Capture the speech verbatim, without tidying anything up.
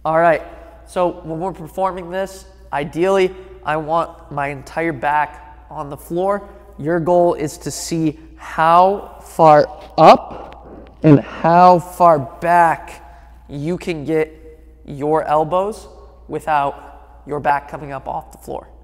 All right, so when we're performing this, ideally, I want my entire back on the floor. Your goal is to see how far up and how far back you can get your elbows without your back coming up off the floor.